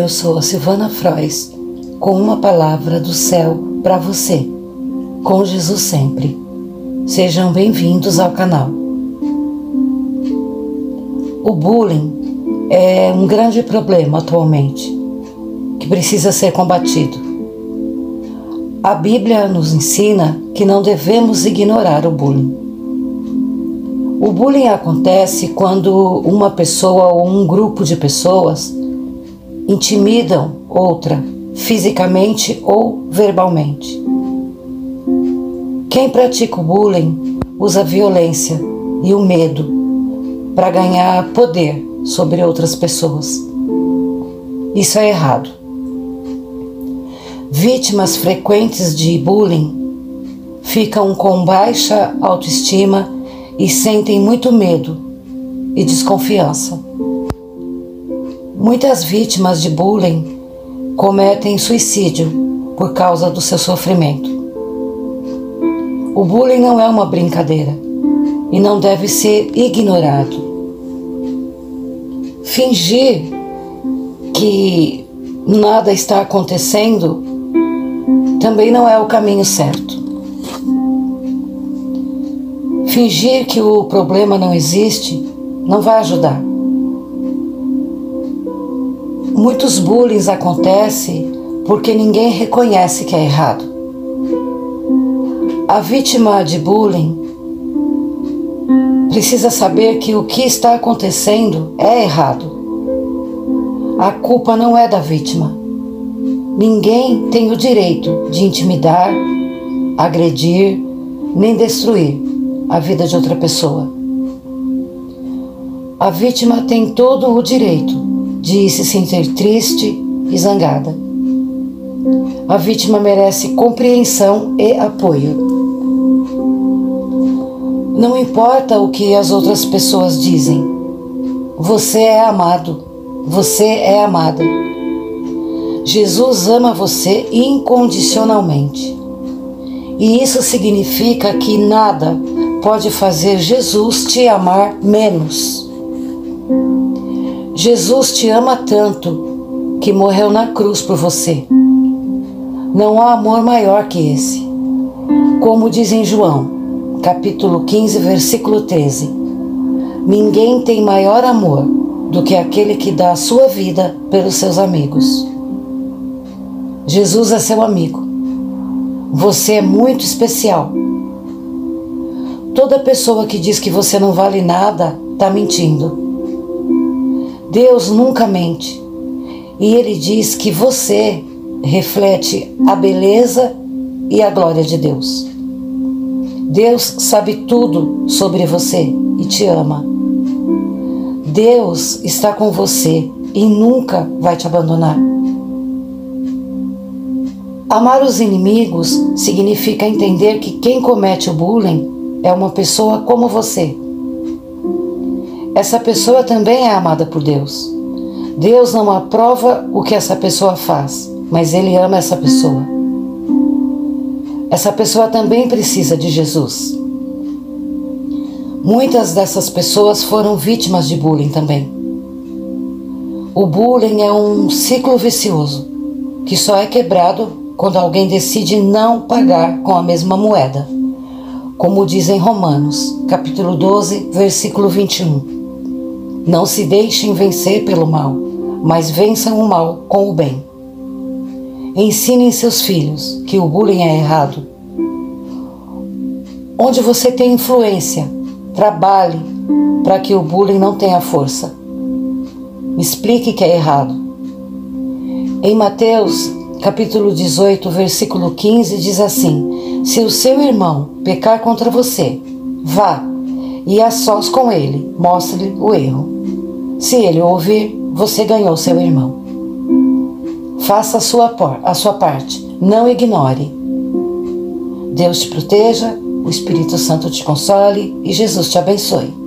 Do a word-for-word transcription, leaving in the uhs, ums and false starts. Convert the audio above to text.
Eu sou a Silvana Frois, com uma palavra do céu para você, com Jesus sempre. Sejam bem-vindos ao canal. O bullying é um grande problema atualmente, que precisa ser combatido. A Bíblia nos ensina que não devemos ignorar o bullying. O bullying acontece quando uma pessoa ou um grupo de pessoas intimidam outra fisicamente ou verbalmente. Quem pratica o bullying usa a violência e o medo para ganhar poder sobre outras pessoas. Isso é errado. Vítimas frequentes de bullying ficam com baixa autoestima e sentem muito medo e desconfiança. Muitas vítimas de bullying cometem suicídio por causa do seu sofrimento. O bullying não é uma brincadeira e não deve ser ignorado. Fingir que nada está acontecendo também não é o caminho certo. Fingir que o problema não existe não vai ajudar. Muitos bullying acontecem porque ninguém reconhece que é errado. A vítima de bullying precisa saber que o que está acontecendo é errado. A culpa não é da vítima. Ninguém tem o direito de intimidar, agredir, nem destruir a vida de outra pessoa. A vítima tem todo o direito de se sentir triste e zangada. A vítima merece compreensão e apoio. Não importa o que as outras pessoas dizem. Você é amado. Você é amada. Jesus ama você incondicionalmente. E isso significa que nada pode fazer Jesus te amar menos. Jesus te ama tanto que morreu na cruz por você. Não há amor maior que esse. Como diz em João, capítulo quinze, versículo treze. Ninguém tem maior amor do que aquele que dá a sua vida pelos seus amigos. Jesus é seu amigo. Você é muito especial. Toda pessoa que diz que você não vale nada está mentindo. Deus nunca mente. E Ele diz que você reflete a beleza e a glória de Deus. Deus sabe tudo sobre você e te ama. Deus está com você e nunca vai te abandonar. Amar os inimigos significa entender que quem comete o bullying é uma pessoa como você. Essa pessoa também é amada por Deus. Deus não aprova o que essa pessoa faz, mas Ele ama essa pessoa. Essa pessoa também precisa de Jesus. Muitas dessas pessoas foram vítimas de bullying também. O bullying é um ciclo vicioso que só é quebrado quando alguém decide não pagar com a mesma moeda, como diz em Romanos, capítulo doze, versículo vinte e um. Não se deixem vencer pelo mal, mas vençam o mal com o bem. Ensinem seus filhos que o bullying é errado. Onde você tem influência, trabalhe para que o bullying não tenha força. Explique que é errado. Em Mateus, capítulo dezoito, versículo quinze, diz assim: se o seu irmão pecar contra você, vá e a sós com ele, mostre-lhe o erro. Se ele ouvir, você ganhou seu irmão. Faça a sua, por, a sua parte, não ignore. Deus te proteja, o Espírito Santo te console e Jesus te abençoe.